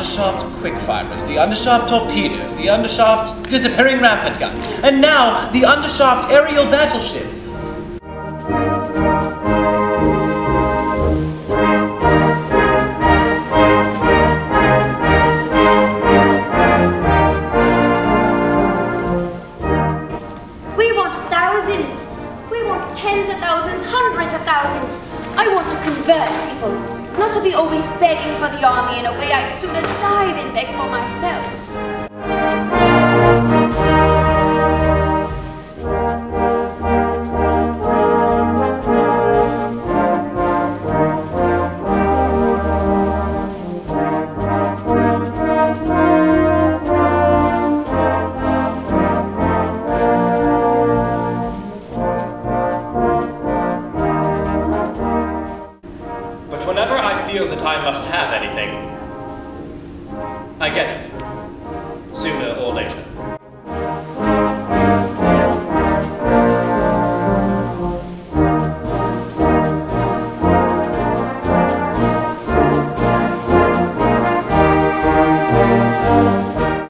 undershaft quickfirers, the undershaft torpedoes, the undershaft disappearing rampart gun, and now the undershaft aerial battleship. We want thousands. We want tens of thousands, hundreds of thousands. I want to convert people, not to be always begging for the army in a way I'd sooner die than beg for myself. But whenever I feel that I must have anything, I get it, sooner or later.